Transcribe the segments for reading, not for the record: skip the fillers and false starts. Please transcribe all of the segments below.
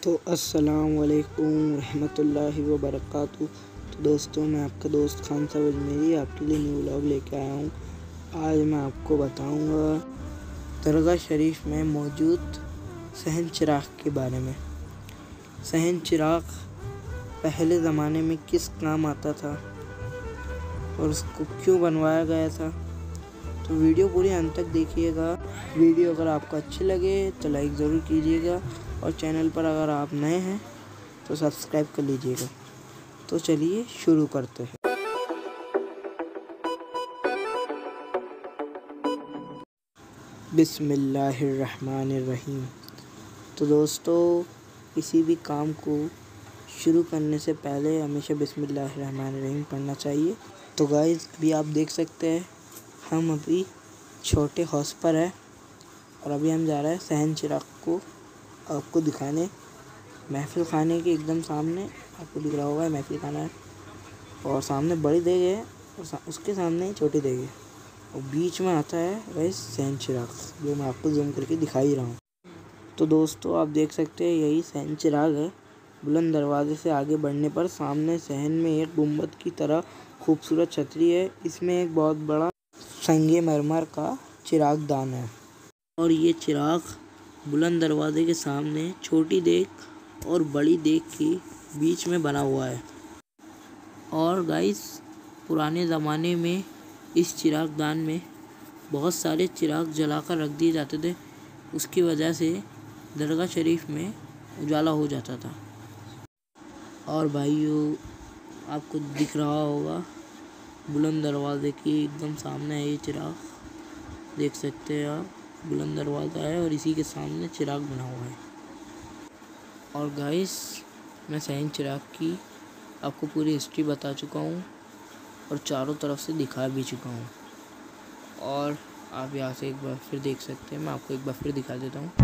तो अस्सलाम वालेकुम रहमतुल्लाहि व बरकातहू। तो दोस्तों, मैं आपका दोस्त खान साहब अजमेरी आपके लिए न्यू व्लॉग लेके आया हूँ। आज मैं आपको बताऊँगा दरगाह शरीफ में मौजूद सहन चिराग के बारे में। सहन चिराग पहले ज़माने में किस काम आता था और उसको क्यों बनवाया गया था, तो वीडियो पूरी अंत तक देखिएगा। वीडियो अगर आपको अच्छी लगे तो लाइक ज़रूर कीजिएगा और चैनल पर अगर आप नए हैं तो सब्सक्राइब कर लीजिएगा। तो चलिए शुरू करते हैं। बिस्मिल्लाहिर्रहमानिर्रहीम। तो दोस्तों, किसी भी काम को शुरू करने से पहले हमेशा बिस्मिल्लाहिर्रहमानिर्रहीम पढ़ना चाहिए। तो गाइस, अभी आप देख सकते हैं हम अभी छोटे हाउस पर है और अभी हम जा रहे हैं सहन चिराग को आपको दिखाने। महफिल खाने के एकदम सामने आपको दिख रहा होगा महफिल खाना है, और सामने बड़ी देग है और उसके सामने छोटी देग है, और बीच में आता है वही सहन चिराग, जो मैं आपको जूम करके दिखा ही रहा हूँ। तो दोस्तों, आप देख सकते हैं यही सहन चिराग है। बुलंद दरवाजे से आगे बढ़ने पर सामने सहन में एक गुंबद की तरह खूबसूरत छतरी है। इसमें एक बहुत बड़ा संगमरमर का चिराग दान है, और ये चिराग बुलंद दरवाजे के सामने छोटी देग और बड़ी देग के बीच में बना हुआ है। और गाइस, पुराने ज़माने में इस चिराग दान में बहुत सारे चिराग जलाकर रख दिए जाते थे। उसकी वजह से दरगाह शरीफ में उजाला हो जाता था। और भाइयों, आपको दिख रहा होगा बुलंद दरवाजे के एकदम सामने है ये चिराग, देख सकते हैं आप। बुलंद दरवाज़ा है और इसी के सामने चिराग बना हुआ है। और गाइस, मैं सहन चिराग की आपको पूरी हिस्ट्री बता चुका हूँ और चारों तरफ से दिखा भी चुका हूँ। और आप यहाँ से एक बार फिर देख सकते हैं, मैं आपको एक बार फिर दिखा देता हूँ।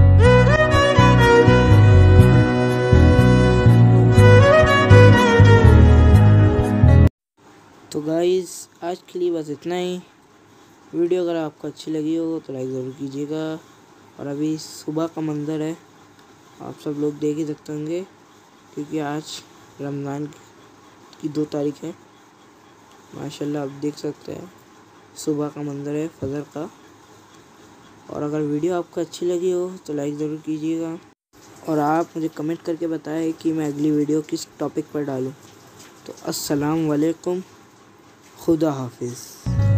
तो गाइस, आज के लिए बस इतना ही। वीडियो अगर आपको अच्छी लगी हो तो लाइक ज़रूर कीजिएगा। और अभी सुबह का मंज़र है, आप सब लोग देख ही सकते होंगे, क्योंकि आज रमज़ान की 2 तारीख है। माशाल्लाह, आप देख सकते हैं सुबह का मंज़र है फजर का। और अगर वीडियो आपको अच्छी लगी हो तो लाइक ज़रूर कीजिएगा, और आप मुझे कमेंट करके बताएं कि मैं अगली वीडियो किस टॉपिक पर डालूं। तो अस्सलाम वालेकुम, खुदा हाफिज़।